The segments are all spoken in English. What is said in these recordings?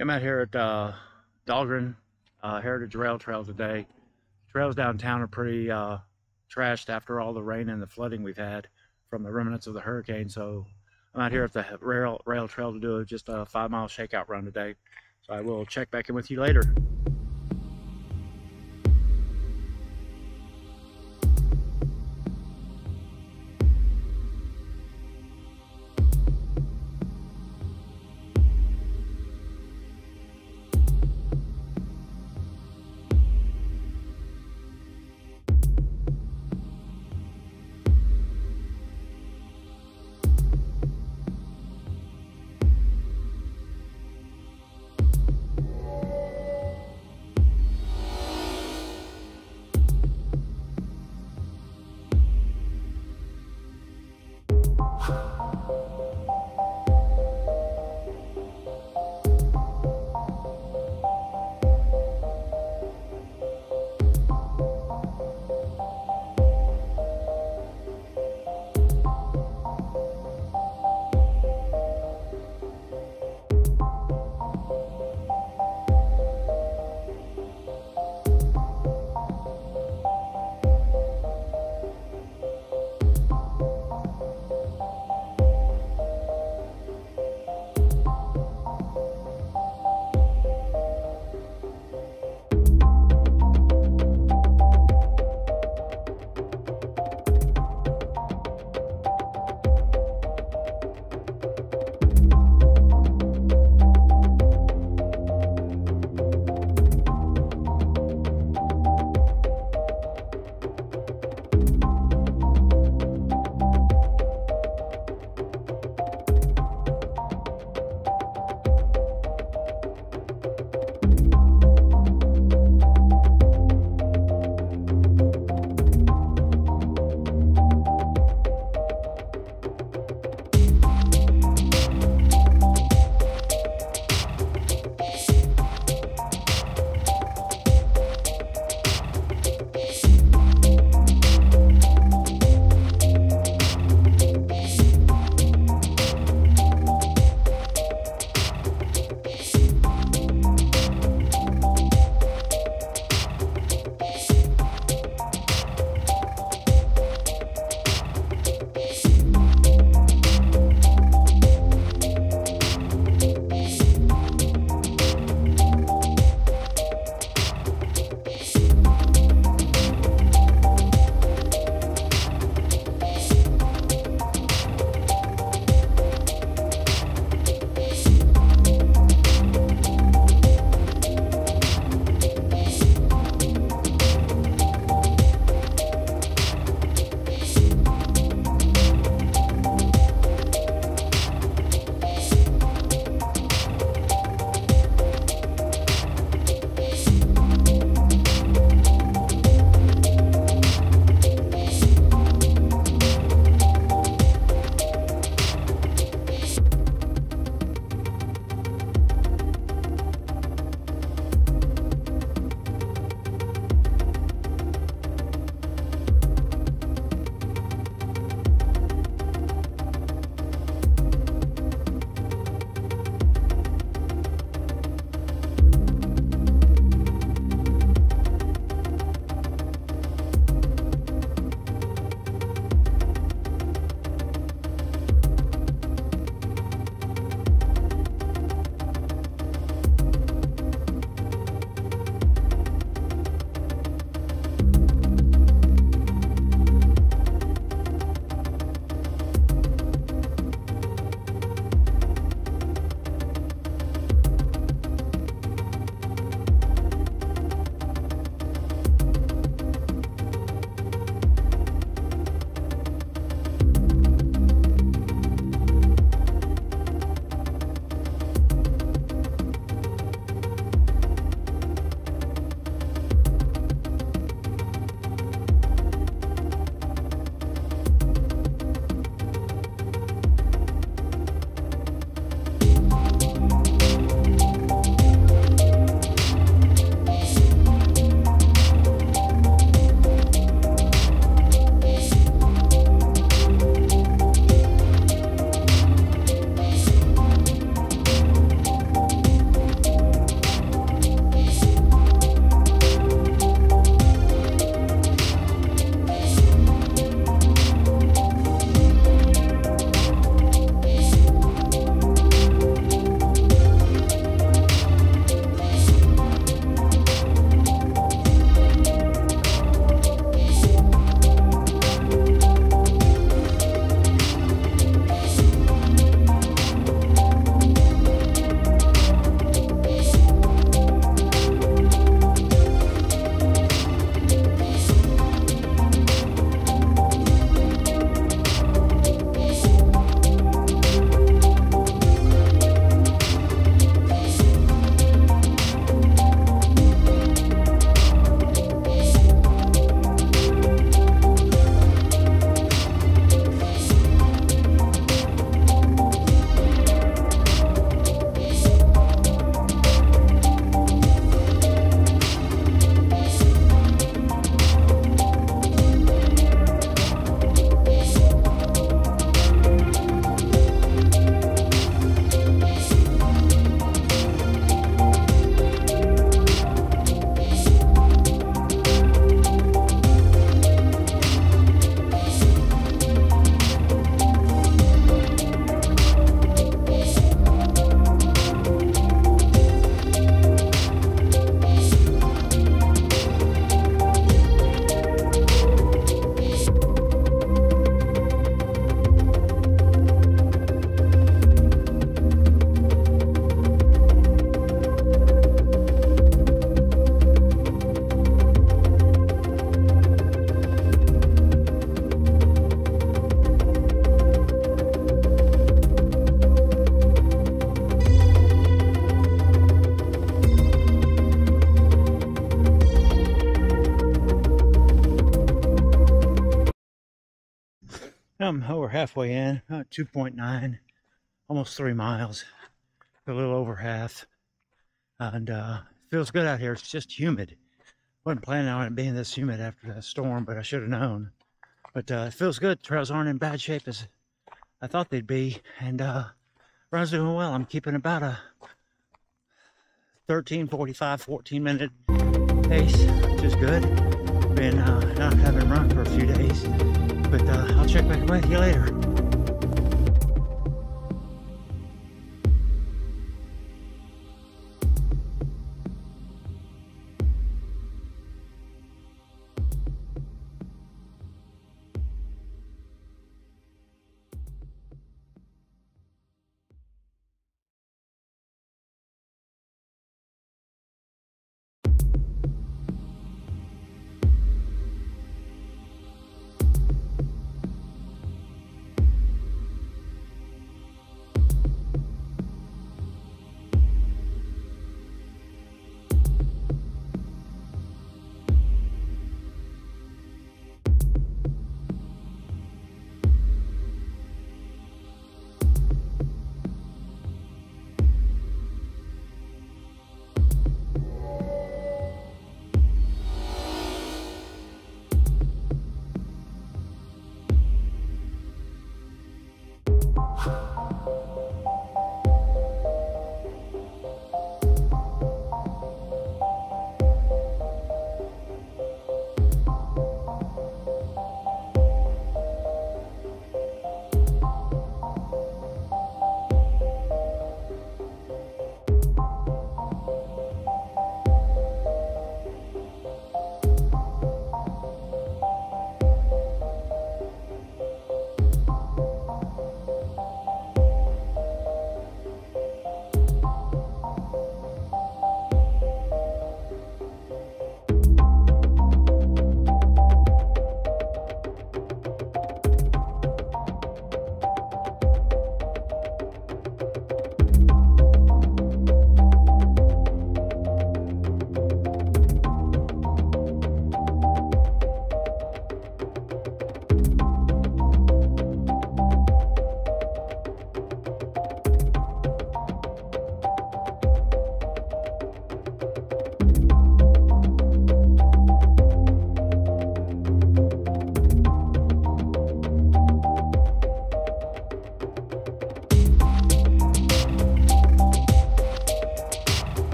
Yeah, I'm out here at Dahlgren Heritage Rail Trail today. Trails downtown are pretty trashed after all the rain and the flooding we've had from the remnants of the hurricane. So I'm out here at the rail trail to do just a 5 mile shakeout run today. So I will check back in with you later. I'm over halfway in, 2.9, almost 3 miles, a little over half. And feels good out here. It's just humid. Wasn't planning on it being this humid after the storm, but I should have known. But it feels good. Trails aren't in bad shape as I thought they'd be. And run's doing well. I'm keeping about a 13, 45, 14-minute pace, which is good. Been not having run for a few days. But I'll check back with you later.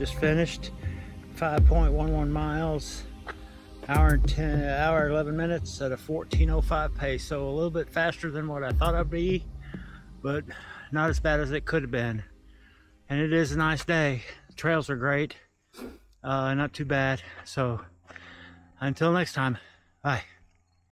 Just finished 5.11 miles, hour 11 minutes at a 14:05 pace. So a little bit faster than what I thought I'd be, but not as bad as it could have been. And it is a nice day. The trails are great, not too bad. So until next time, bye.